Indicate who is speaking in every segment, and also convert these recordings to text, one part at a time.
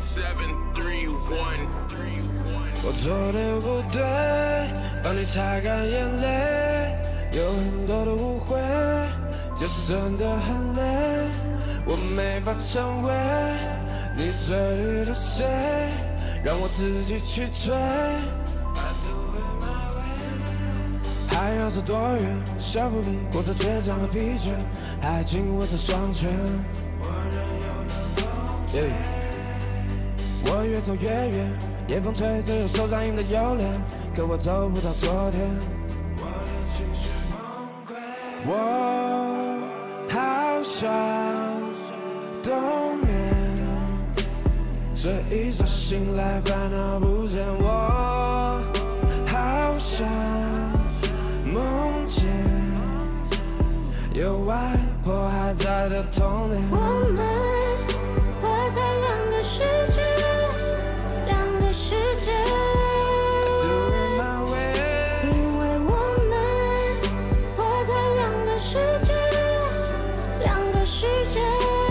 Speaker 1: 我做的不对，帮你擦干眼泪，有很多的误会，就是真的很累，我没法成为你嘴里的谁，让我自己去追。还要走多远？小腹里裹着倔强和疲倦，还紧握着双拳。我越走越远，夜风吹着有手掌印的右脸，可我走不到昨天。我好想冬眠，这一觉醒来烦恼不见。我好想梦见有外婆还在的童年。
Speaker 2: 我们活在两个世界，两个世界。
Speaker 1: Do it my way，
Speaker 2: 因为我们活在两个世界，两个世界。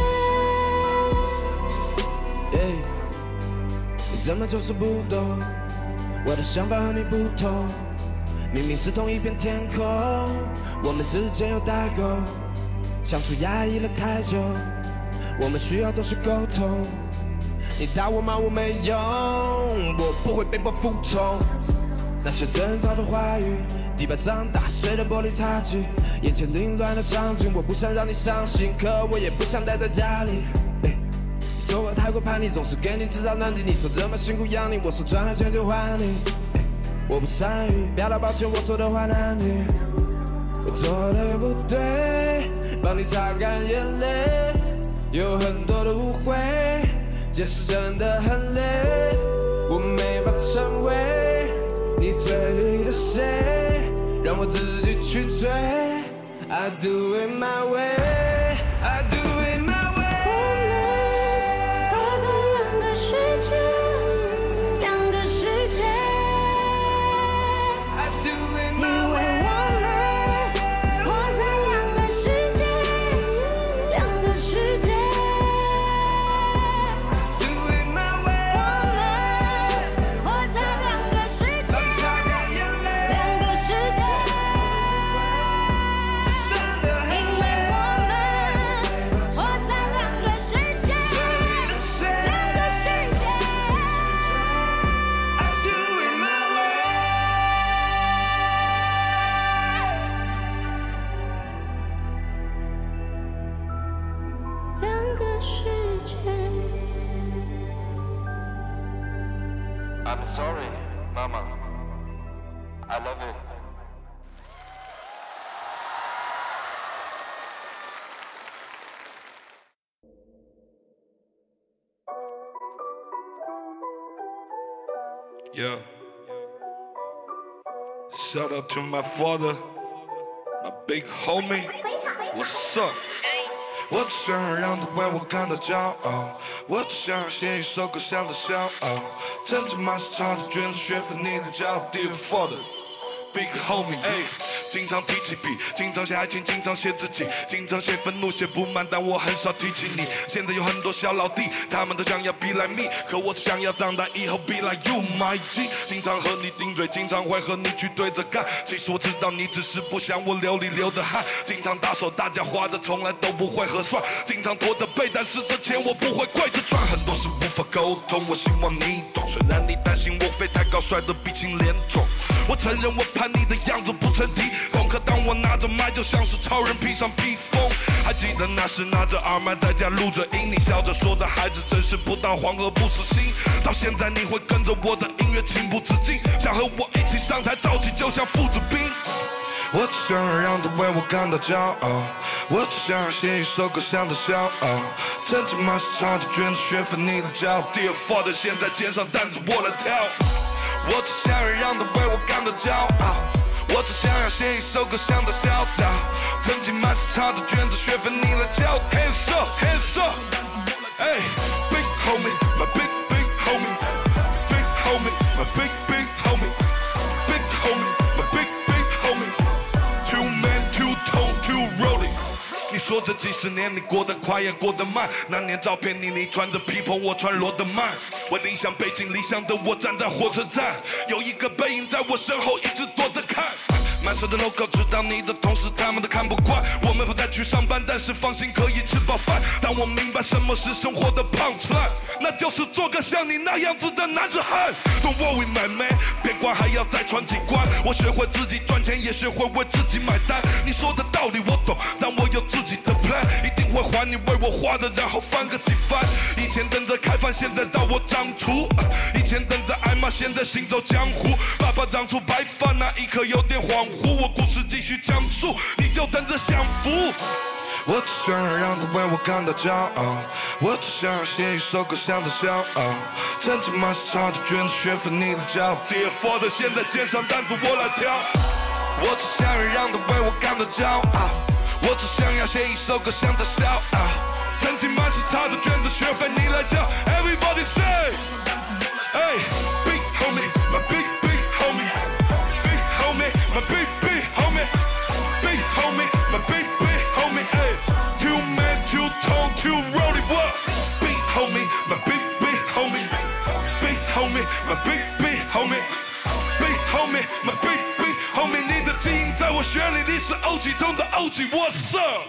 Speaker 1: 你怎么就是不懂？我的想法和你不同。明明是同一片天空，我们之间有代沟，相处压抑了太久，我们需要都是沟通。你打我骂我没用，我不会被迫服从。那些争吵的话语，地板上打碎的玻璃茶几，眼前凌乱的场景，我不想让你伤心，可我也不想待在家里。你说我太过叛逆，总是给你制造难题。你说这么辛苦养你，我说赚了钱就还你。我不善于表达抱歉，我说的话难听，我做的不对，帮你擦干眼泪，有很多的误会，解释真的很累，我没法成为你嘴里的谁，让我自己去追。I do it my way, I do it my way。
Speaker 2: 我们活在两个世界，两个世界。因为我们活在两个世界，两个世界。
Speaker 1: Do it my way。
Speaker 2: 我们活在两个世界，两个世界。因为我们活在两个世界，两个世界。
Speaker 1: I do it my way。
Speaker 2: 两个世界。
Speaker 3: I'm sorry, Mama. I love you.
Speaker 4: Yeah. Shout out to my father, my big homie. What's up? 我只想让他为我感到骄傲，我只想写一首歌向他骄傲。曾经满是唱的卷子，学分你的骄傲 ，Dear Father, big homie。经常提起笔，经常写爱情，经常写自己，经常写愤怒，写不满，但我很少提起你。现在有很多小老弟，他们都想要 be like me， 可我只想要长大以后 be like you, my G。经常和你顶嘴，经常会和你去对着干。其实我知道你只是不想我流里流的汗。经常大手大脚花着，从来都不会合算。经常拖着背，但是这钱我不会跪着赚。很多事无法沟通，我希望你懂。虽然你担心我飞太高，摔得鼻青脸肿。我承认我叛逆的样子不曾提供，可当我拿着麦，就像是超人披上披风。还记得那时拿着耳麦在家录着音，你笑着说着孩子真是不到黄河不死心。到现在你会跟着我的音乐情不自禁，想和我一起上台造起就像父子兵。我只想让他为我感到骄傲，我只想写一首歌向他骄傲。曾经满是唱的卷子，学分你的骄傲。Dear Father， 现在肩上担子我来跳。我只想让他为我感到骄傲，我只想要写一首歌向他笑道。曾经满是唱的卷子，学分你来教。Hands up, hands up， hey, big homie, my big big homie, big homie, my big big homie, big homie, my big big homie, two man, two tone, two rolling。你说这几十年，你过得快也过得慢。那年照片你穿着皮蓬，我穿罗德曼。我理想北京，理想的我站在火车站，有一个背影在我身后一直躲着看。满手的 logo， 知道你的同事他们都看不惯。我们不再去上班，但是放心可以吃饱饭。当我明白什么是生活的punchline，那就是做个像你那样子的男子汉。Don't worry my man， 别管还要再闯几关。我学会自己赚钱，也学会为自己买单。你说的道理我懂，但我有自己的 plan， 一定会还你为我花的，然后翻个几番。以前等着开饭，现在到我长出。以前等着挨骂，现在行走江湖。爸爸长出白发那一刻有点恍惚，我故事继续讲述，你就等着享福。我只想让他为我感到骄傲，我只想写一首歌向他骄傲。曾经满是抄的卷子，学会你的骄傲。Dear Father， 现在肩上担子我来挑。我只想让他为我感到骄傲，我只想要写一首歌向他骄傲。曾经满是抄的卷子，学会你来教。Everybody say， hey big homie， my big homie， big homie， my big homie，big homie，my big homie，hey，too man too tall too roly what， big homie，my big homie，big homie，my big homie，big homie，my big homie， 你的基因在我血里，你是 OG 中的 OG，What's up？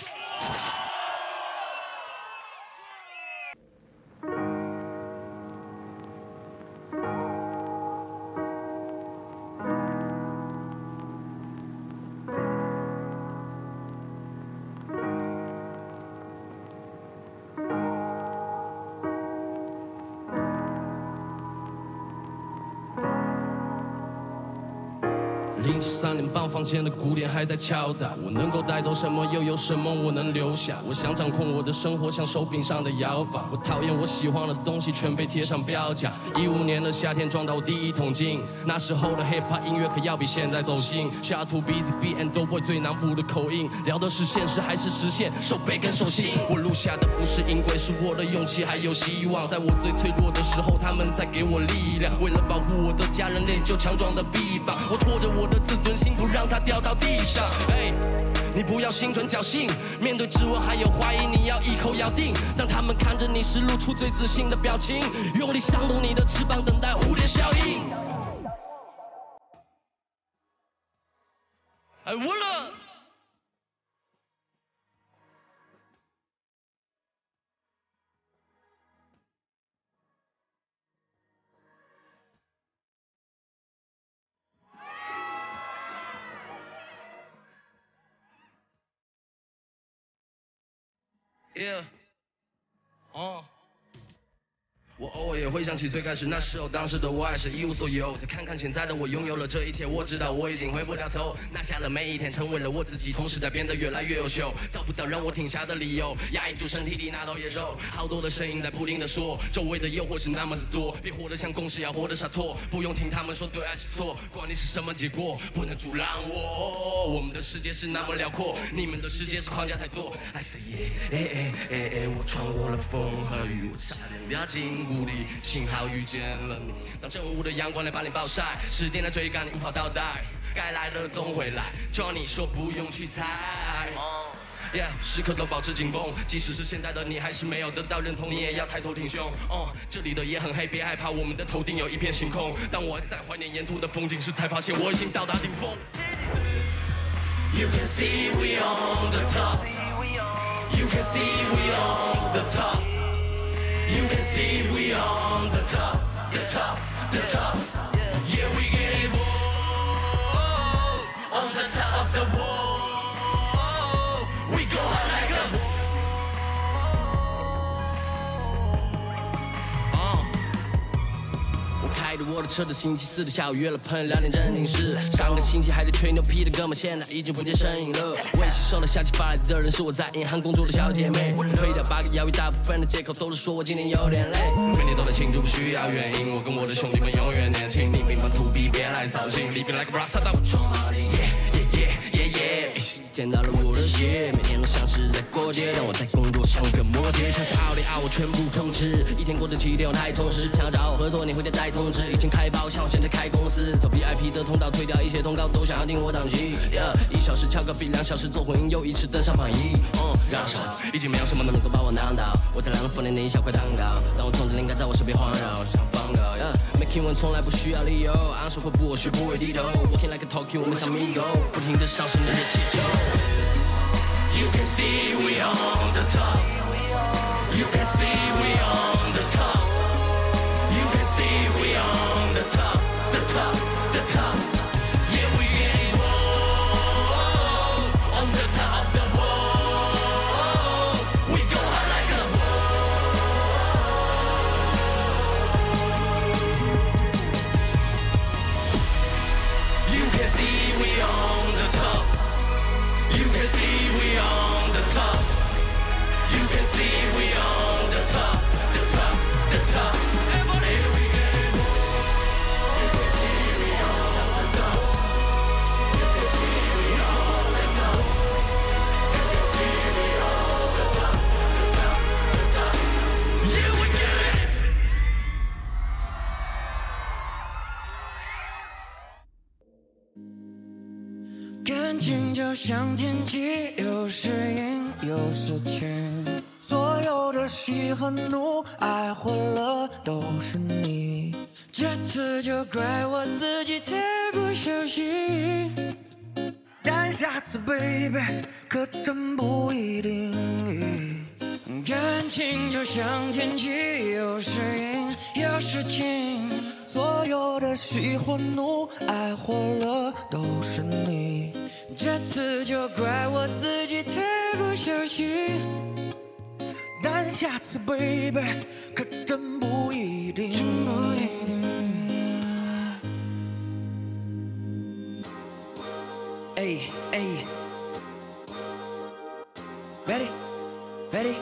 Speaker 5: 3点半，房间的鼓点还在敲打。我能够带走什么，又有什么我能留下？我想掌控我的生活，像手柄上的摇把。我讨厌我喜欢的东西全被贴上标价。15年的夏天撞到我第一桶金，那时候的 hip hop 音乐可要比现在走心。下图 BZB and Doughboy 最南部的口音，聊的是现实还是实现？手背跟手心。我录下的不是音轨，是我的勇气还有希望。在我最脆弱的时候，他们在给我力量。为了保护我的家人，练就强壮的臂膀。我拖着我的自尊心，不让它掉到地上。哎，你不要心存侥幸，面对质问还有怀疑，你要一口咬定。当他们看着你时，露出最自信的表情，用力扇动你的翅膀，等待蝴蝶效应。哎，我了。Yeah， 我偶尔也会想起最开始那时候，当时的我还是一无所有。再看看现在的我，拥有了这一切，我知道我已经回不了头。拿下了每一天，成为了我自己，同时在变得越来越优秀。找不到让我停下的理由，压抑住身体里那头野兽。好多的声音在不停的说，周围的诱惑是那么的多。别活得像公式，要活得洒脱。不用听他们说对还是错，管你是什么结果，不能阻拦我。我们的世界是那么辽阔，你们的世界是框架太多。I say yeah，我穿过了风和雨，我差点掉进谷里，幸好遇见了你。当正午的阳光来把你暴晒，时间在追赶你无法倒带，该来的总会来。Johnny 说不用去猜。时刻都保持紧绷，即使是现在的你还是没有得到认同，你也要抬头挺胸。这里的夜很黑，别害怕，我们的头顶有一片星空。当我还在怀念沿途的风景时，才发现我已经到达顶峰。You can see we on the top. You can see we on the top. You can see we on the top, the top, the top. Yeah, we get it whoa, on the top of the wall. We go out like a wall. 我开着我的车，星期四的下午约了朋友聊点正经事。上个星期还在吹牛皮的哥们，现在已经不见身影了。微信收到消息发来的人是我在银行工作的小姐妹。推掉8个邀约，大部分的借口都是说我今天有点累。每天都在庆祝，不需要原因。我跟我的兄弟们永远年轻，你平凡土逼别来操心。Living like a rockstar， 当我冲到顶。Yeah yeah yeah yeah yeah。 见到了我的血，每天都像是在过节，但我在工作像个魔羯，像是奥利奥我全部通吃，一天过得7点太充实，想要找我合作你会带通知，以前开包厢，现在开公司，走 VIP 的通道，推掉一些通告，都想要订我档期。1小时敲个币，2小时做混音，又1次登上榜1。让手已经没有什么能够把我难倒，我在2分内一小块蛋糕，当我冲着灵感在我身边环绕，想放狗。Making one 从来不需要理由，昂首或不我学不会低头 ，Walking like a talkie， 我们像迷狗，不停地上升的热气球。You can see we on the top. You can see we on the top. You can see we on the top, the top, the top. Yeah, we ain't on the top of the world. We go high like a bull. You can see we on the top. You can see we on the top. You can see we on the top, the top, the top. Everybody, we get more. You can see we on the top. You can see we on the top. You can see we on the top, the top, the top. Yeah, we get it.
Speaker 1: 感情就像天气，有时阴有时晴，所有的喜和怒，爱或乐都是你。这次就怪我自己太不小心，但下次 baby 可真不一定。感情就像天气，有时阴有时晴，所有的喜或怒，爱或乐都是你。这次就怪我自己太不小心，但下次 baby 可真不一定。真不一定。哎哎 ，ready ready。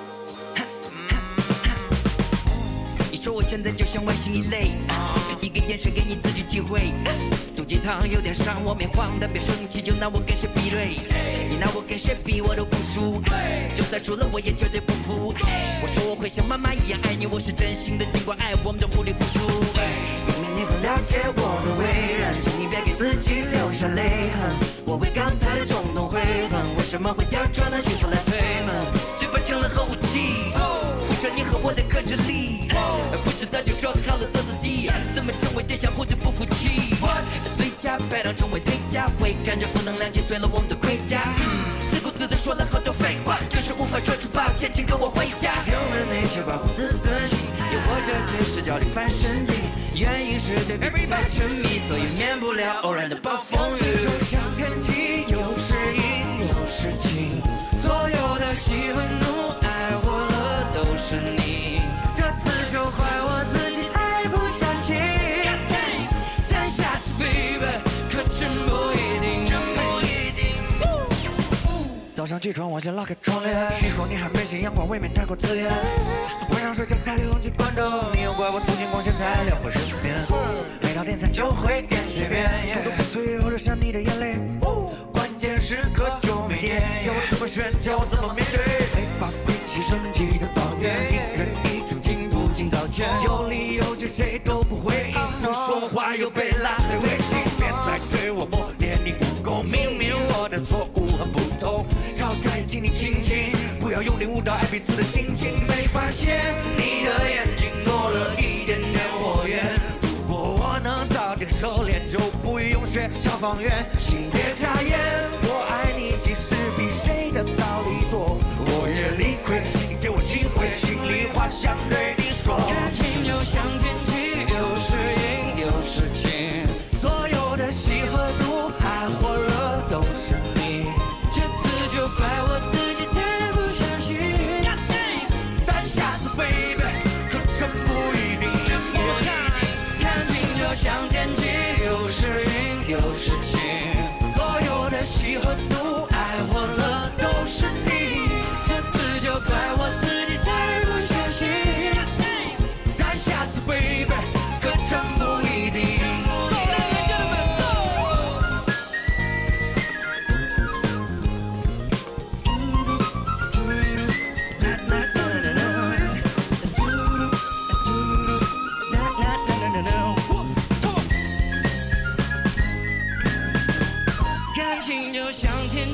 Speaker 1: 说我现在就像外星一类，一个眼神给你自己体会。毒鸡汤有点伤我面黄，但别生气，就拿我跟谁比对。你拿我跟谁比我都不输，就算输了我也绝对不服。我说我会像妈妈一样爱你，我是真心的，尽管爱我们都糊里糊涂。明明你很了解我的为人，请你别给自己留下泪痕。我为刚才的冲动悔恨，为什么会假装拿幸福来推门？嘴巴成了核武器，出生你和我的克制力。不是早就说好了做自己，怎么成为对象互对不服气？最佳拍档成为对家，会看着负能量击碎了我们的盔甲。自顾自地说了好多废话，就是无法说出抱歉，请跟我回家。Human nature 保护自尊心，又或者只是焦虑犯神经，原因是对彼此太沉迷，所以免不了偶然的暴风雨。就像天气，有时阴有时晴，所有的喜和怒，爱或乐都是你。这次就怪我自己太不小心，但下次 baby 可真不一定，真不一定。早上起床我先拉开窗帘，你说你还没信阳光未免太过刺眼，晚上睡觉太累忘记关灯，你又怪我最近光线太亮会失眠，每到点餐就会点随便，头都不催后留下你的眼泪，关键时刻就没电，叫我怎么选，叫我怎么面对，没法摒弃生气的抱怨，一人一准进不进道歉，有理由就谁都不回应，不说话又被拉黑微信，别再对我抹脸你无功，明明我的错误很不同，吵架也请你亲亲，不要用力误导爱彼此的心情，没发现你的眼睛多了一点点火焰，如果我能早点收敛，就不用学消防员，请别眨眼，我爱你即使比谁的道理多，我也理亏，请你给我机会，心里话想对你说。感情就像天气，有时阴有时晴，所有的喜和怒，爱或乐都是你。这次就怪我自己太不小心，但下次 baby 可真不一定。感情就像天气，有时阴有时晴，所有的喜和怒，爱或乐都是你。这次就怪我自己太不小心，但下次 baby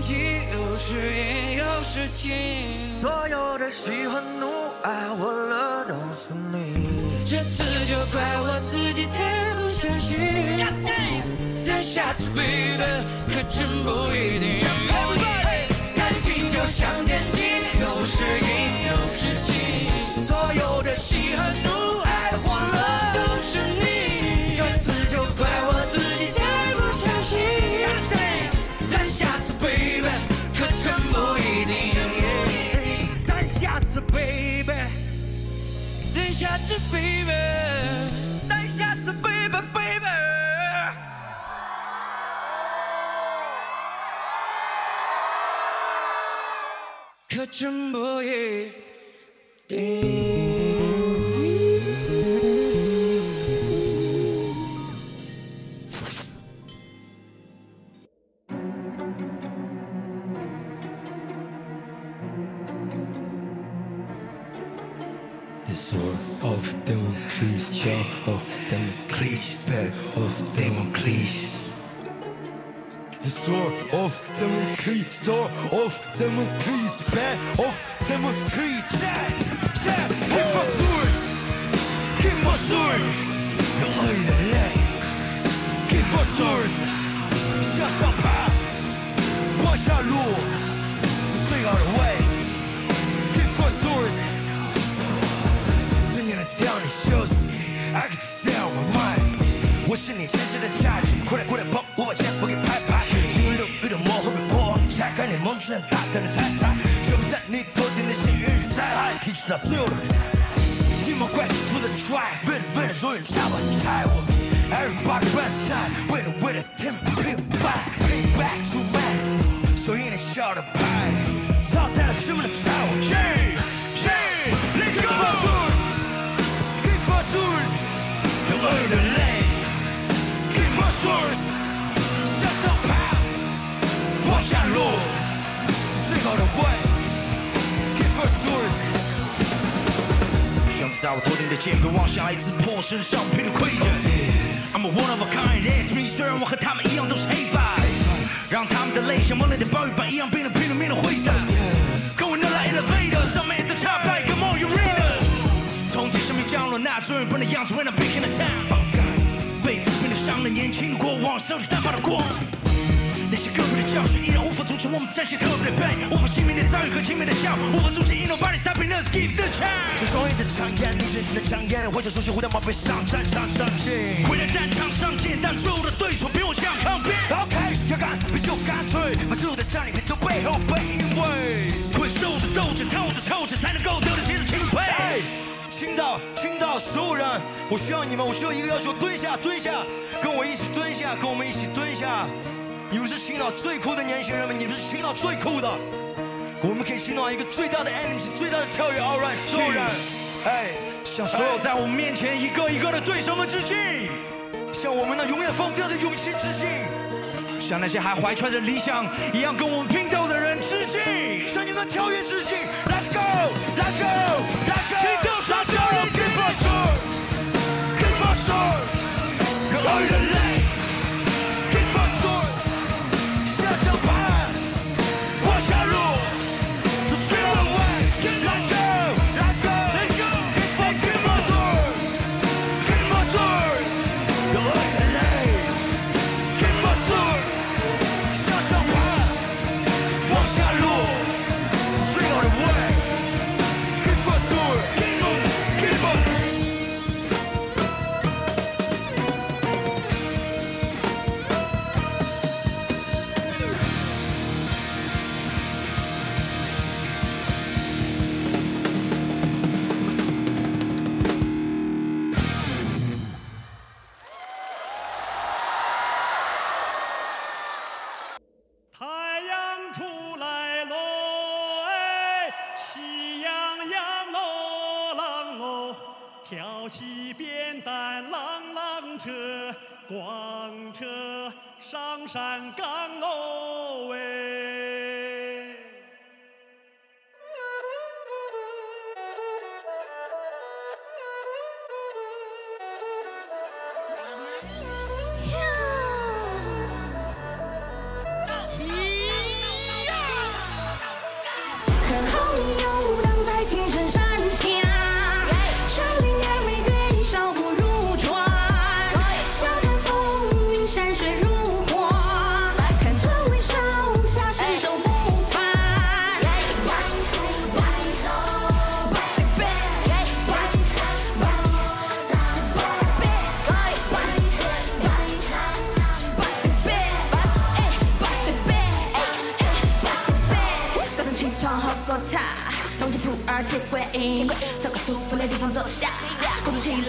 Speaker 1: 喜，有时阴有时晴。
Speaker 6: 所有的喜和怒，爱活了都是你。
Speaker 1: 这次就怪我自己太不小心。但下次 baby 可真不一定。感情就像天气，有时阴有时晴。
Speaker 6: 所有的喜和怒，爱活了
Speaker 1: 都是你。
Speaker 6: 这次就怪我自己太不小心。
Speaker 1: 但下次 baby 可真不一定。
Speaker 6: 但下次 baby，
Speaker 1: 等下次 baby，
Speaker 6: 但下次 baby baby。
Speaker 1: 可真不一定。
Speaker 6: The sword of Damocles, door of Damocles, spell of Damocles. The sword of Damocles, door of Damocles, spell of Damocles. Jack, give us swords, give us swords. 用恶意的泪 ，give us swords. 向上爬，往下落，是最好的位。Give us swords. 让你休息 I can tell my mind 我是你前世的下句快点碰我把钱不给拍拍心如流雨的魔后面过往拆开你梦之很大胆的猜猜全部在你头顶的幸运与灾害提取到最后的阴谋怪事图的 try 为了永远拆我拆我 Everybody run side 为了 team pin back to max 手印你笑的拍招待了师傅的拆我 Let's go用恶意的泪 Give us swords 向上爬往下落是最好的位 Give us swords 悬浮在我头顶的剑会往下一次破身上披的盔甲 I'm a one of a kind That's me 虽然我和他们一样都是黑发让他们的泪像猛烈的暴雨般一样冰冷拼了命的挥洒跟我能来 elevator 上面的插牌 Come on you readers 从天生命降落那最日本的样子 When I'm big in the town 被抚平的伤的年轻过往手里散发的光那些个别的教训依然无法阻止我们展现特别的背无法幸免的遭遇和轻蔑的笑无法阻止一诺把你撒平 Let's give the chance 这双眼的长眼你认真的强颜挥着手心呼叫马背上战场上见回来战场上见但最后的对手比我想抗辩 OK 要干必须干脆把所有的战利品都背后背因为困兽的斗志透着透着才能够得到接着钦佩倾倒所有人我需要你们我需要一个要求蹲下跟我一起蹲下跟我们一起蹲下你们是青岛最酷的年轻人们你们是青岛最酷的我们可以形容一个最大的 energy 最大的跳跃 alright 所有人向所有在我们面前一个一个的对手们致敬向我们那永远放不掉的勇气致敬向那些还怀揣着理想一样跟我们拼斗的人致敬向你们的跳跃致敬 Let's go Let's go Let's go Let's go Give us sword Give us sword 让恶意的泪 Give us sword 向上爬往下落这最后的位 Let's go Let's go Let's go Give us sword Give us sword 让恶意的泪 Give us sword 向上爬往下落这最后的位 Give us sword Give us
Speaker 7: 太阳出来喽，哎，喜洋洋喽，啷喽，飘起扁担，啷啷车，光车上山岗喽，哎。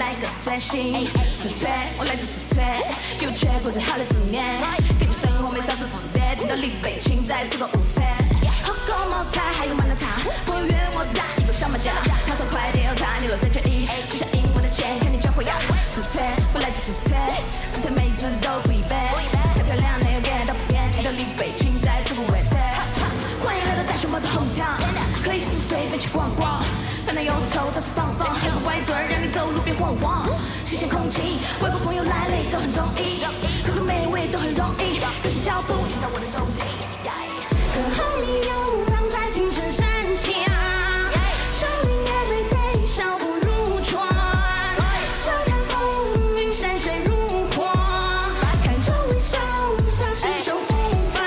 Speaker 2: 来个最新。四川，我来自四川，给我全国最好的字眼。根据生活没少子负担，听到李北青在吃个午餐。火锅冒菜还有麻辣烫，朋友约我打一个小麻将，他说快点要查你了3缺1，只想赢我的钱，看你教会呀。四川，我来自四川，四川妹子都不一般，太漂亮没有感到不便，听到李北青在吃个晚餐。欢迎来到大熊猫的后堂，可以随便去逛逛，烦恼忧愁暂时放放，还有歪嘴儿让你走路别晃晃。新鲜空气，外国朋友来了都很中意，可口美味都很容易，跟上脚步寻找我的踪迹。跟homie游荡在清晨山下，手里 everyday 小步如船，笑看风云山水如画，看周围小巷细手不凡。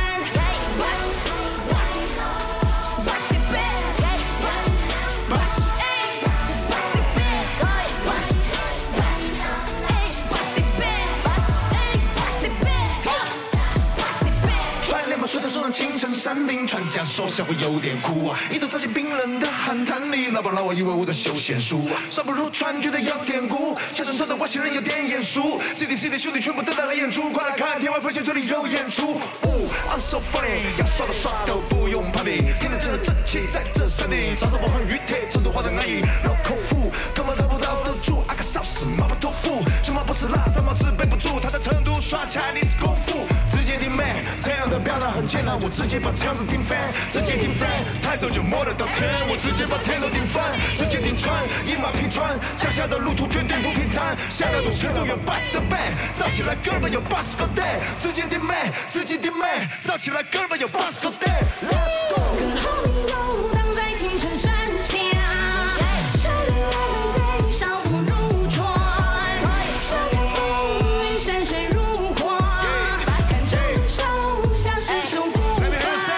Speaker 6: 说着说着清晨山顶，船家说下会有点苦啊！一头扎进冰冷的寒潭里，老板老我以为我在修仙术，尚不如船觉得有点鼓，下船车的外星人有点眼熟 ，CD 兄弟全部都来了演出，快来看天外飞仙这里有演出。I'm so funny， 要刷的刷都不用攀比，天天真的正气在这山顶，上风和雨铁，成都化成安逸，绕口腹，根本找不着得住，阿卡烧死麻婆豆腐，穷忙不吃辣，三毛吃背不住，他在成都耍 Chinese 功夫，直接顶妹，这样的表达很简单，我直接把枪子顶翻，直接顶翻，抬手就摸得到天，我直接把天都顶翻，直接顶穿，一马平川，脚下的路途绝对不平坦，下了路全都有80的倍，造起来哥们有80个 day， 直接顶妹，直接顶妹，造起来哥们有80个 day。Let's go。
Speaker 2: 跟homie游荡在清晨山下，手里 everyday 小步如船，笑看风云山水如画，看着手像是手不凡。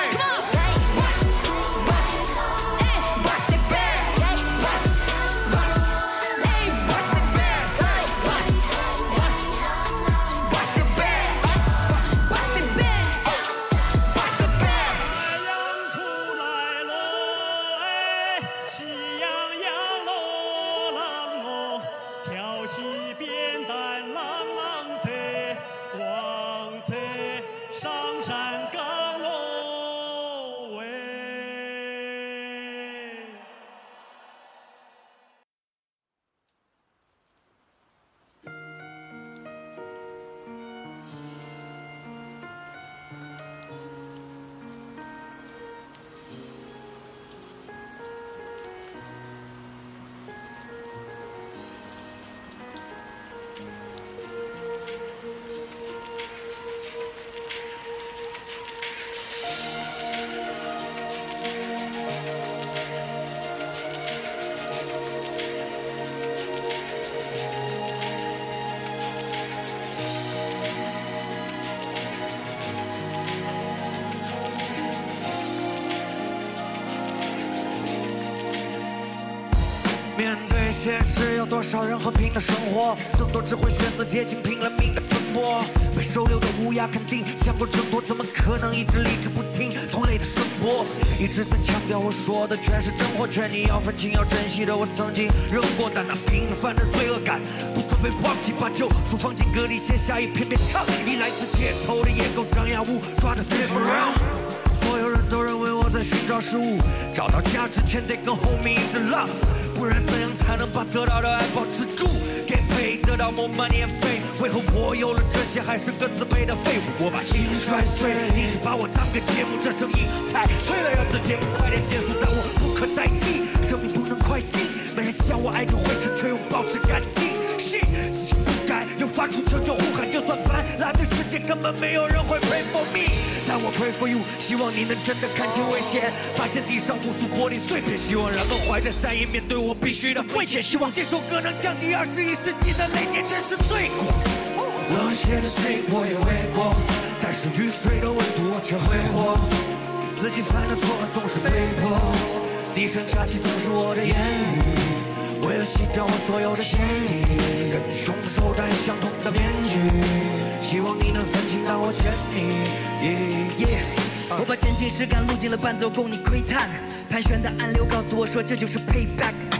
Speaker 8: 面对现实，有多少人和平的生活？更多只会选择竭尽拼了命的奔波。被收留的乌鸦肯定想过挣脱，怎么可能一直理智不听同类的声波？一直在强调我说的全是真货，劝你要分清要珍惜的我曾经扔过，但那平凡的罪恶感不准备忘记，把旧书放进歌里，写下一篇篇唱意，来自街头的野狗张牙舞抓着 sniff around。所有人都认为我在寻找事物，找到家之前得跟后面一直浪，不然怎样才能把得到的爱保持住 ？Get paid 得到 more money and fame， 为何我有了这些还是个自卑的废物？我把心摔碎，你只把我当个节目，这声音太脆了，让这节目快点结束，但我不可代替，生命不能快进，没人笑我爱着灰尘，却又保持干净。死性不改，又发出求救呼喊，就算斑斓的世界根本没有人会 pray for me， 但我 pray for you， 希望你能真的看清危险，发现地上无数玻璃碎片，希望人们怀着善意面对我必须的危险，希望这首歌能降低21世纪的雷电，真是罪过。冷血的 snake 我也为过，但是雨水的温度我却挥霍，自己犯的错总是被迫，低声下气总是我的言语，为了洗掉我所有的嫌疑，跟凶手戴相同的面具，希望你能分清当我见你。
Speaker 9: 我把真情实感录进了伴奏，供你窥探。盘旋的暗流告诉我说，这就是 payback。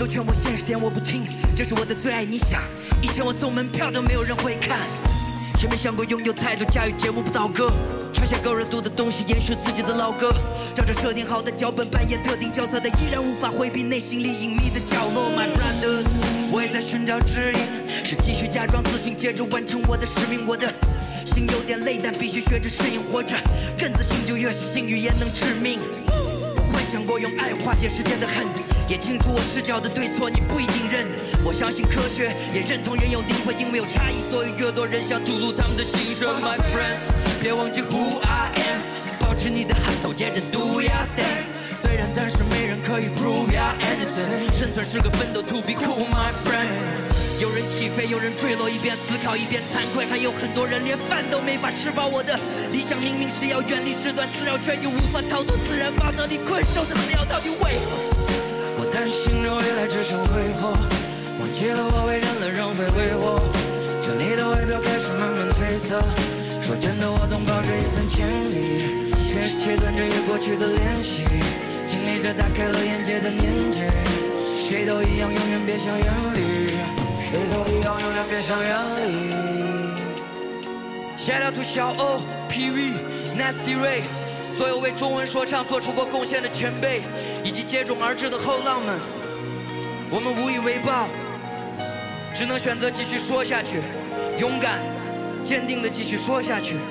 Speaker 8: 都劝我现实点，我不听，这是我的最爱。你想，以前我送门票都没有人会看，谁没想过拥有太多驾驭节目不倒戈，传下高热度的东西，延续自己的老歌，照着设定好的脚本扮演特定角色，但依然无法回避内心里隐秘的角落。My brothers， 我也在寻找指引，是继续假装自信，接着完成我的使命。我的心有点累，但必须学着适应，活着更自信，就越是幸语言能致命。我幻想过用爱化解世间的恨，也清楚我视角的对错，你不一定认。我相信科学，也认同人有灵魂，因为有差异，所以越多人想吐露他们的心声。My friends， 别忘记 who I am， 保持你的 hustle， 接着 do ya dance。虽然暂时没人可以 prove ya innocent， 生存是个奋斗 to be cool my friend。有人起飞，有人坠落，一边思考一边惭愧，还有很多人连饭都没法吃饱。我的理想明明是要远离世断自扰，却又无法逃脱自然法则里困兽的死咬，到底为何？我担心着未来只剩挥霍，忘记了我为人类仍会为我。这里的外表开始慢慢褪色，说真的，我总抱着一份歉意，却是切断着与过去的联系，经历着打开了眼界的年纪。谁都一样，永远别想远离。谁都一样，永远别想远离。Shout out to 小欧、PV、Nasty Ray， 所有为中文说唱做出过贡献的前辈，以及接踵而至的后浪们，我们无以为报，只能选择继续说下去，勇敢、坚定地继续说下去。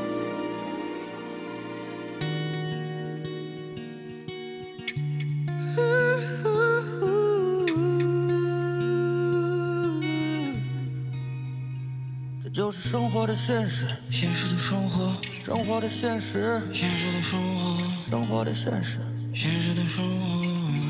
Speaker 8: 就是生活的现实，现实的生活，生活的现实，现实的生活，生活的现实，现实的生活。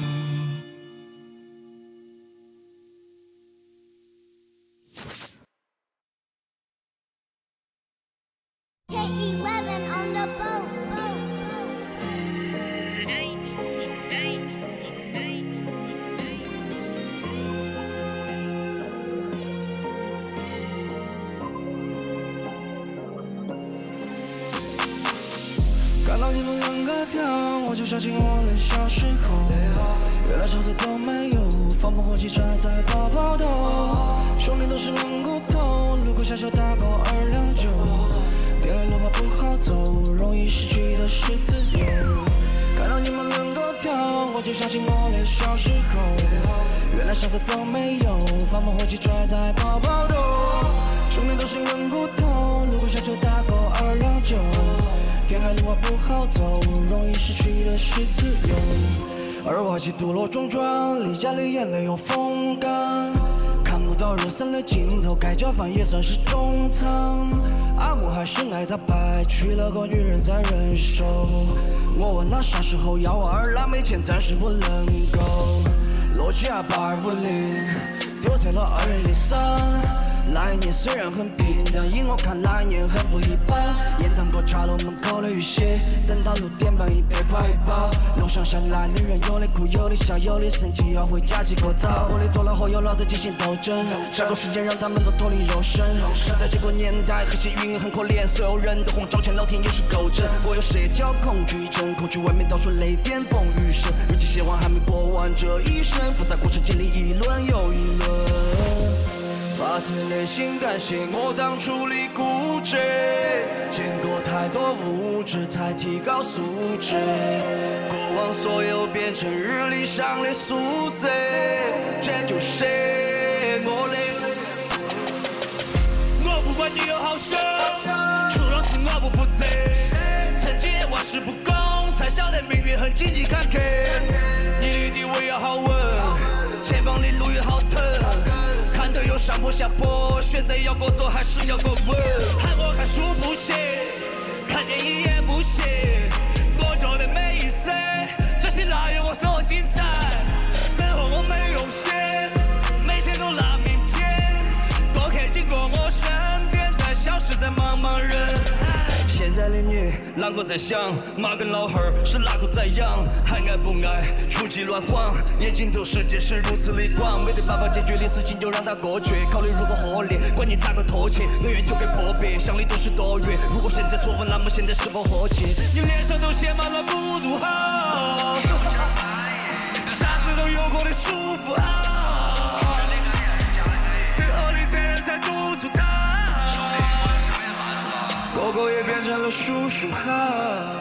Speaker 1: 看到你们两个跳，我就想起我的小时候，原来上次都没有，放风火机揣在包包兜，兄弟都是软骨头，路过小小大沟229，边缘路话不好走，容易失去的是自由。看到你们两个跳，我就想起我的小时候，原来上次都没有，放风火机揣在包包兜，兄弟都是软骨头，路过小小大沟229。天海路话不好走，容易失去的是自由。28期堕落中转，离家里眼泪有风干，看不到人生的尽头，该叫饭也算是中餐。阿木还是爱他白，娶了个女人在忍受。我问他啥时候要我二辣，没钱暂时不能够。诺基亚8250丢在了2003。那一年虽然很平淡，因我看那一年很不一般。雁荡过茶楼门口的雨鞋，等到6点半100块一包。路上下来的人有的哭有的笑，有的生气要回家去过早。我的走了后有老的进行斗争，找个时间让他们都脱离肉身。生在这个年代，和谐云很可怜，所有人都红招前老天也是狗真。我有社交恐惧症，恐惧外面到处雷电风雨声，日记写完还没过完这一生，复杂过程经历一轮又一轮。发自内心感谢我当初的固执，见过太多物质才提高素质，过往所有变成日历上的数字，这就是我的。我不管你有好手，出了事我不负责，曾经的往事不公，才晓得命运很荆棘坎坷，你的地位要好稳，前方的路也好疼。看得有上坡下坡，选择要过走还是要过稳？喊我看书不写，看电影也不写，我做的每一生，这些来源我生活精彩，生活我没用写，每天都拿明天，过客经过我身边，才消失在茫茫人海。现在的你，啷个在想？妈跟老汉儿是哪个在养？还爱不爱？出去乱晃，眼睛头世界是如此的广，没得办法解决的事情就让它过去，考虑如何获利，管你咋个唾弃，恩怨就该破壁，想的都是多余。如果现在错问，那么现在是否和气？你脸上都写满了孤独号，啥子都
Speaker 8: 有过的束缚啊，对恶劣残忍才督促他，狗狗也变成了叔叔哈。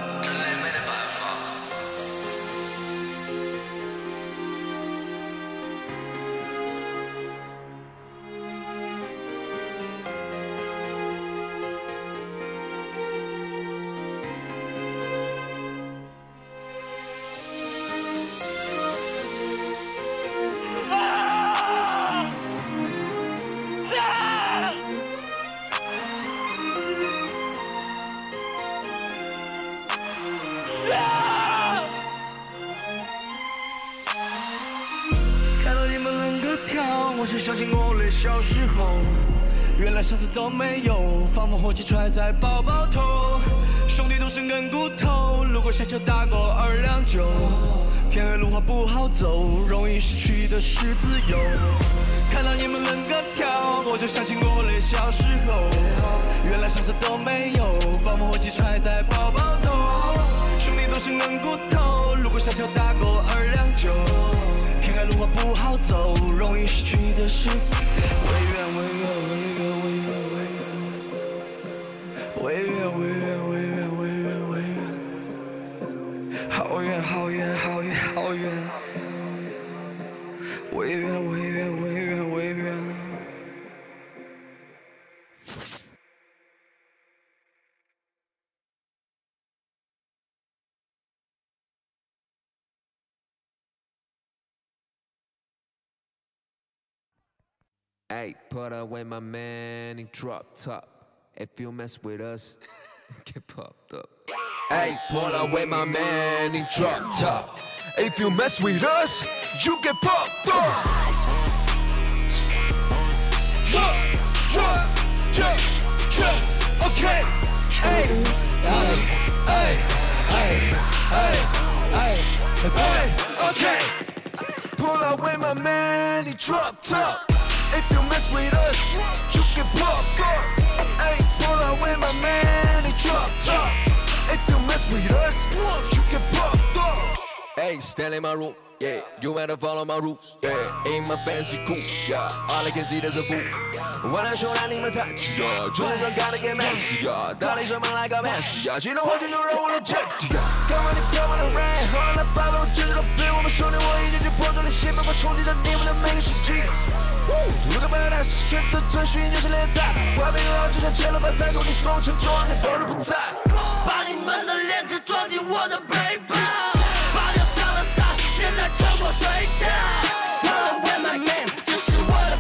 Speaker 8: 我却想起我的小时候，原来啥子都没有，仿佛火鸡揣在包包头，兄弟都是硬骨头。如果下球打过2两9，天黑路滑不好走，容易失去的是自由。看到你们扔个跳，我就想起我的小时候，原来啥子都没有，仿佛火鸡揣在包包头，兄弟都是硬骨头。如果下球打过2两9。天黑路滑不好走，容易失去的是自由。唯愿，唯愿，唯愿，唯愿，唯愿，唯愿，唯愿，唯愿，唯愿，好远，好远，好远，好远。唯愿，唯愿，唯愿，唯愿。
Speaker 1: Hey, put away my man in drop top. If you mess with us, get popped up. Hey, put away my man in drop top. If you mess with us, you get popped up. Drop, drop, drop, drop. Okay. Hey, hey, hey, hey, hey, hey. Okay. Pull away my man in drop top. If you mess with us, you get popped up. Hey, pull out with my man, he drop top. If you mess with us, you get popped up. Hey, stand in my room, yeah. You better follow my rules, yeah. In my fancy cool, yeah. All I can see is a fool. When I show that 你们太气呀，就是想干得 get messy 呀，大力水猛来个 messy 呀，激动火箭就让我的 jetty 呀。看完你漂亮的 rain， 后来把路知道被我们兄弟我已经去破断了心，办法冲击着你们的每个世纪。如果本来是选择遵循就是连载，外面有好就像切了饭菜，从你送成中，你否认不在。把你们的脸只装进我的背包，把掉上了山，现在穿过隧道。Run with my man， 这是我的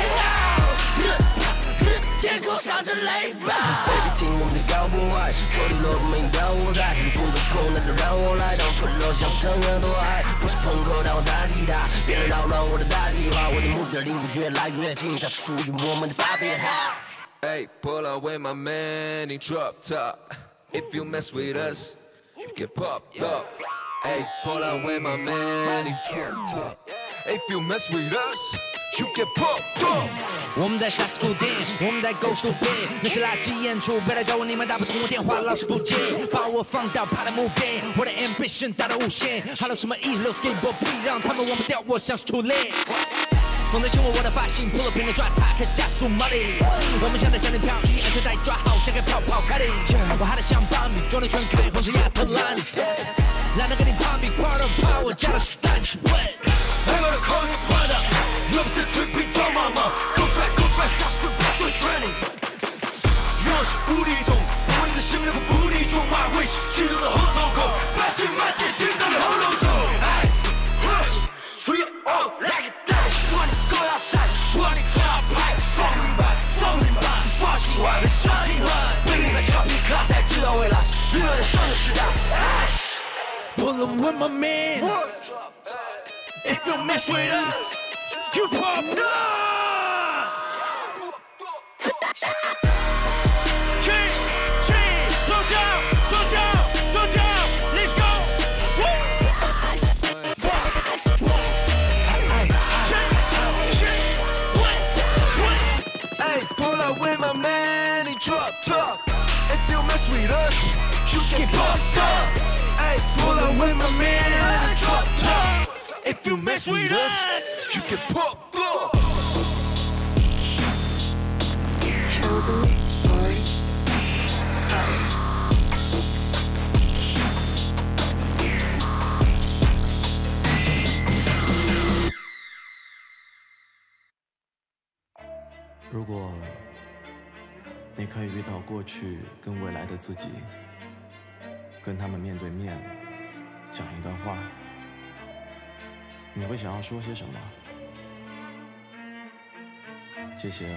Speaker 1: playhouse， 天空响着雷暴。Baby 听我们的高不坏，脱离了没人到我在，不被碰那就让我来，当吞了像藤人多爱，不是朋克，但我大地大，别人扰乱我的大计划，我的目标离我越来越近，它属于我们的巴别塔。Hey, pull out with my man in drop top. If you mess with us, you get popped up. Hey, pull out with my man in drop top. If you mess with us, you get popped up. 我们在下次固定，我们在构筑病，那些垃圾演出，别来找我，你们打不通我电话，老是不接，把我放到怕的墓碑，我的 ambition 大到无限 ，Hello 什么一流 skateboard beat， 让他们忘不掉我像是初恋。风在牵我的发型 ，pull up 平的抓他，开始加速 money。我们像在江里漂移，安全带抓好，像个泡泡开顶。我嗨得像芭比，装的全开，红色亚特兰蒂。懒得跟你攀比，快乐怕我加的是单曲味。I got a call you brother, you ever said tripping drum mama? Go fast, 加速对 training。原是无底洞，我的心里不不敌中马尾，激动的后头口，把心满地听到你喉咙中。哎，所以 oh like it dash， 我的狗要闪，我的车要拍，送你吧，刷新外面刷新换，被你们俏皮卡才知道未来，娱乐的上个时代。Pull up with my man. If you mess with us, you pop up. Cheat, 走脚 ，Let's go. Hey, pull up with my man, he drop top. If you mess with us, you get popped up. Hey, pull up with my man, he drop top.
Speaker 6: If you mess with us, you get popped up.
Speaker 9: Chosen boy, fired.
Speaker 10: 如果你可以遇到过去跟未来的自己，跟他们面对面讲一段话，你会想要说些什么？这些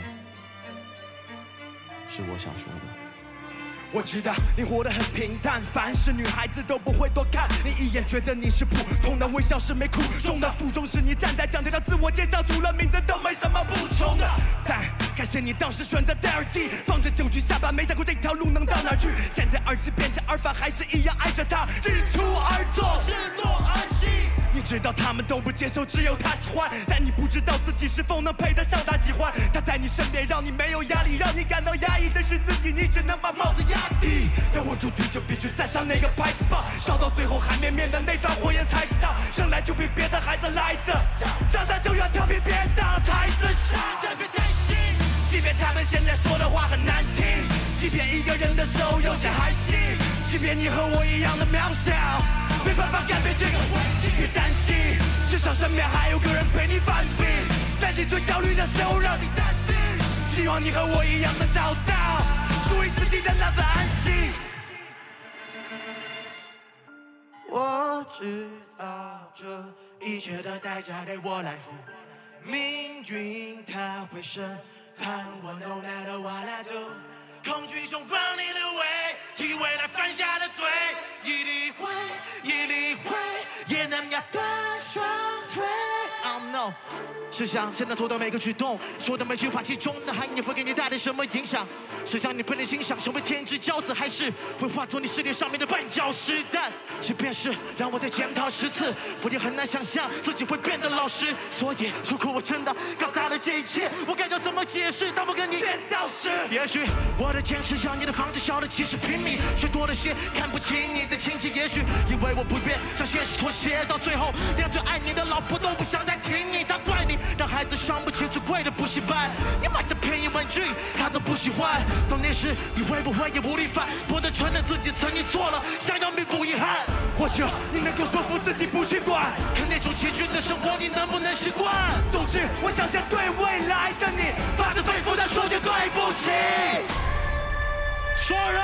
Speaker 10: 是我想说的。
Speaker 6: 我知道你活得很平淡，凡是女孩子都不会多看你一眼，觉得你是普通的，微笑是没苦衷的，腹中是你站在讲台上自我介绍，除了名字都没什么不同的。但感谢你当时选择戴耳机，放着酒局下班，没想过这条路能到哪儿去。现在耳机变成耳返，还是一样爱着他，日出而作，日落而息。你知道他们都不接受，只有他喜欢，但你不知道自己是否能配得上他喜欢。他在你身边，让你没有压力，让你感到压抑的是自己，你只能把帽子压低。要握住啤酒，别去再上那个牌子吧，烧到最后海绵绵的那团火焰才是他。生来就比别的孩子来的，长大就要调皮别当孩子上。但别担心，即便他们现在说的话很难听，即便一个人的手有些寒心，即便你和我一样的渺小，没办法改变这个环境。别担心，至少身边还有个人陪你翻饼，在你最焦虑的时候让你淡定。希望你和我一样能找到属于自己的那份安心。我知道这一切的代价得我来付，命运它会审判我 ，No matter what I do。恐惧中放你的胃，替未来犯下的罪，一定会，也能压断双腿。Oh no， 试想现在做的每个举动，说的每句话，其中的含义会给你带来什么影响？是将你分类欣赏，成为天之骄子，还是会化作你视野上面的绊脚石弹？即便是让我再检讨10次，我也很难想象自己会变得老实。所以，如果我真的搞砸了这一切，我该要怎么解释？当我跟你见到时，也许我的坚持让你的房子小了几10平米，却多了些看不起你的亲戚。也许因为我不愿向现实妥协，到最后连最爱你的老婆都不想再听你。他怪你让孩子上不起最贵的补习班，你买的便宜玩具他都不喜欢。到那时你会不会也无力反驳地承认自己曾经错了，想要弥补遗憾？或者你能够说服自己不去管，可那种拮据的生活你能不能习惯？总之我想向对未来的你发自肺腑地说句对不起。说人，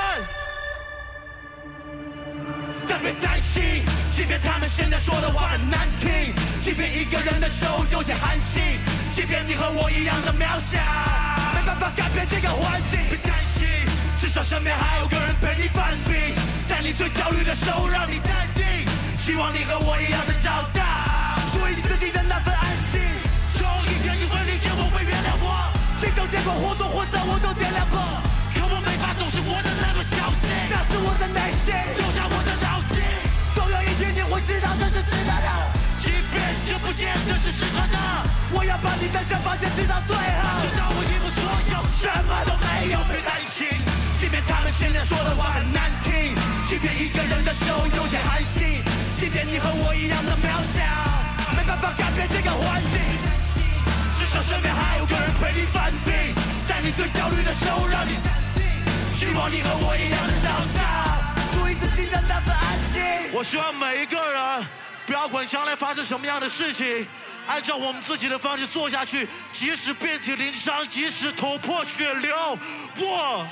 Speaker 6: 但别担心，即便他们现在说的话很难听，即便一个人的手有些寒心，即便你和我一样的渺小，没办法改变这个环境。别担心，至少身边还有个人陪你翻饼，在你最焦虑的时候让你淡定。希望你和我一样的找到属于自己的那份安心。总有一天你会理解我，会原谅我，这种结果或多或少我都掂量过，可我没法总是活得那么小心，那是我的内心，留下我的脑筋。总有一天你会知道这是值得的，即便这不见得是适合的。我要把你的想法坚持到最后，直到我一无所有，什么都没有。别担心，即便他们现在说的话很难听，即便一个人的手有些寒心，即便你和我一样的渺小，没办法改变这个环境。至少身边还有个人陪你翻饼，在你最焦虑的时候让你淡定。希望你和我一样的找到属于自己的那份安心。我希望每一个人，不要管将来发生什么样的事情，按照我们自己的方式做下去，即使遍体鳞伤，即使头破血流，我。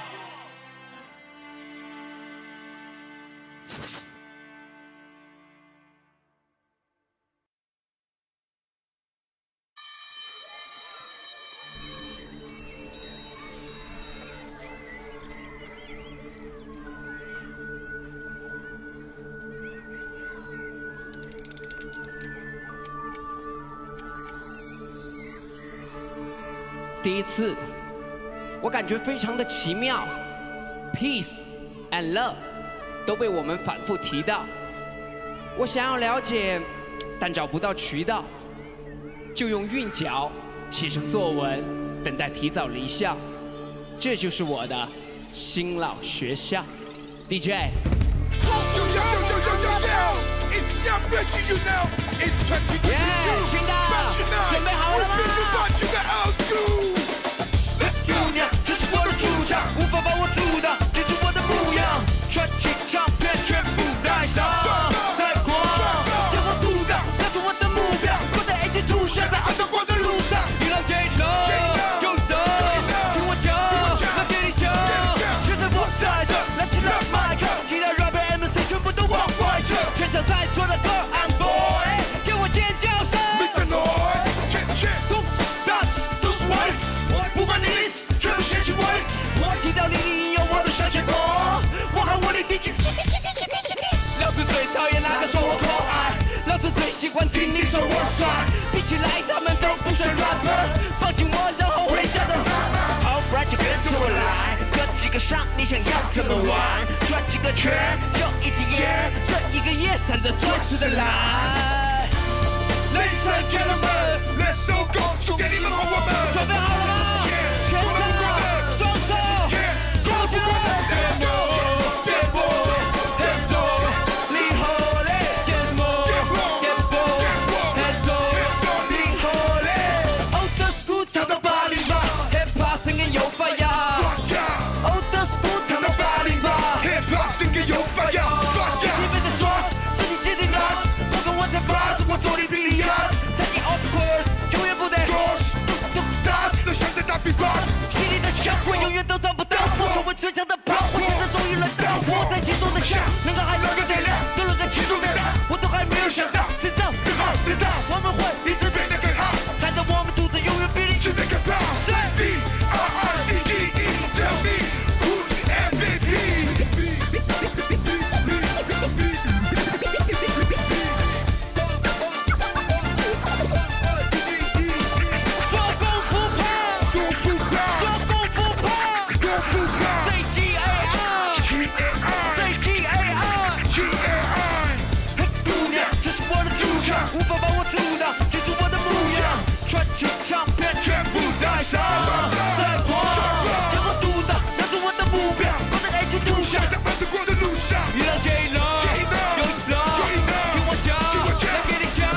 Speaker 11: 第一次，我感觉非常的奇妙 ，peace and love 都被我们反复提到。我想要了解，但找不到渠道，就用韵脚写成作文，等待提早离校。这就是我的新老学校 ，DJ。
Speaker 12: It's young Reggie, you know. It's 2022.
Speaker 11: 群的，准备好了吗？
Speaker 6: Let's go， 这是我的主场，无法把我阻挡，记住我的模样，传奇唱片全部带上，太狂，将我阻挡，标出我的目标，我的一起图像在安德光的路上，你让 J Lo 就懂，听我讲，要给你讲，现在我在这，拿起了麦克，其他 rapper MC 全部都往外撤，全场在座的都 I'm boy， 给我尖叫声 ，Mr. Noise， 动次打次都是 wise， 不管你历史，全部写起 wise， 提到你有我的向前过，我和我的敌军。老子最讨厌那个说我可爱，老子最喜欢听你说我帅，比起来他们都不算 rapper， 抱紧我然后回家的。Alright 就跟着我来，哥几个上你想要怎么玩？转几个圈就一支烟，这一个夜闪着钻石的蓝。Ladies and gentlemen, let's all go， 送给你们和我们，准备好了吗？全场双手高举。我做你比利亚，再见 of course， 永远不得 cross， 都是大事的选择大比方，心里的枪我永远都找不到，我成为最强的炮，我现在终于轮到我在其中的下，能够还能够点亮，都能够其中的大，我都还没有想到，迟早更好得到，我们会一直变得更好，看到我们肚子永远比你吃得更饱。B-R-I-D-G-E Tell me who's the MVP？无法把我阻挡，记住我的模样，传奇唱片全部带上，再狂，将我阻挡，拿出我的目标，我的爱情图像在安德光的路上，你让 J Lo 有了，听我讲，来给你讲。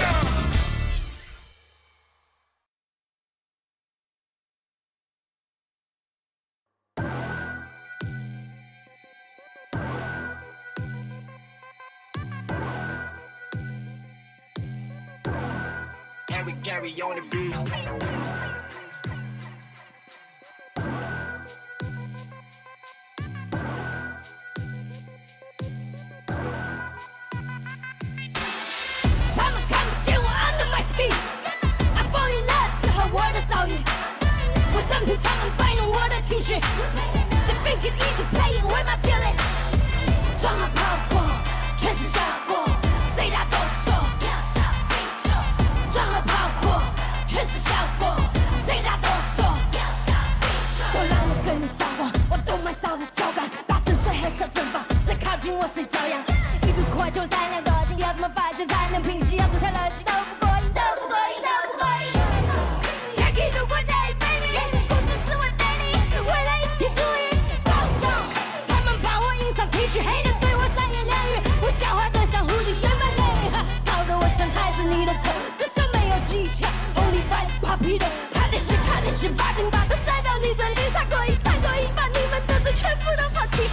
Speaker 8: Gary on the beat.
Speaker 2: Under my skin. I fall in love 只和我的遭遇，我任凭他们摆弄我的情绪。They think it's easy playing with my feeling， 装好炮火，全是效果，谁打都说。装好炮火，全是效果，谁打都说。都让我跟你撒谎，我都买少的脚感，80岁还小正方，谁靠近我谁遭殃。一肚子火就3两多斤，要怎么发泄才能平息？要走太逻辑都不过瘾，都不过瘾，都不过瘾。Jackie 如果带 baby， 固执是我带你，为了一起注意暴动，他们把我印上 T 恤，黑的对我三言两语，我狡猾的像蝴蝶旋风内，搞得我想抬着你的头，至少没有技巧。Only by Papi 的，他的血把顶把都塞到你嘴里，才过瘾，才过瘾，把你们的嘴全部都抛弃。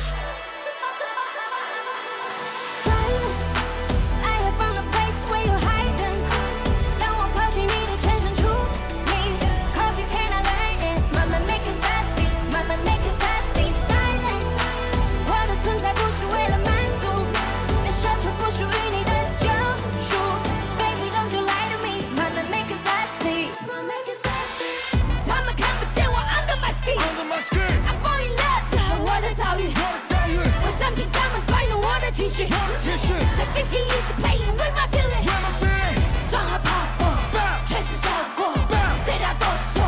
Speaker 2: 我任凭他们摆弄我的情绪。They think it's easy playing with my feeling。装好炮火，全是效果，谁打都说。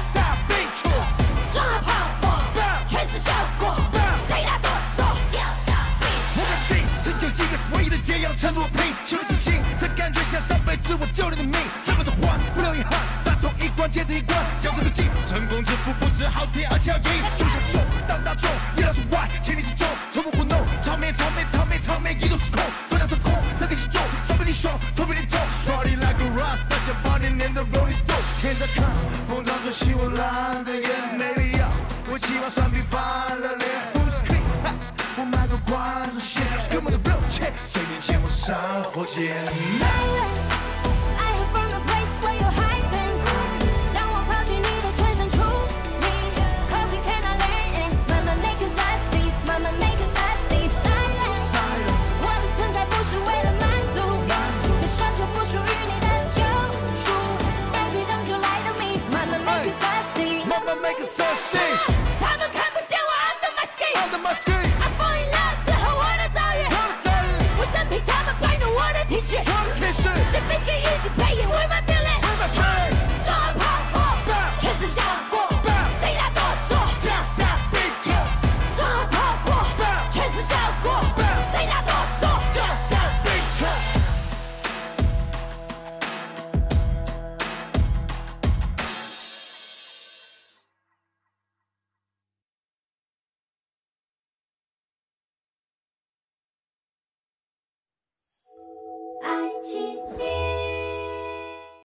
Speaker 2: 装好炮火，全是效果，谁打都说。
Speaker 6: 我的定成就一个唯一的解药，乘着我拼，修炼清醒，这感觉像上辈子我救你的命，这么着换不留遗憾，打通一关接着一关，将这个劲，成功致富不止好听而且要赢，就像做当大众，意料之外，前提是中，从不糊弄，场面一度失控，说讲成空，
Speaker 13: 的眼，Maybe 我希望酸皮翻了脸 ，Full screen， 我买个罐子先，根本都不用钱，随便牵我上火箭。Make it thirsty.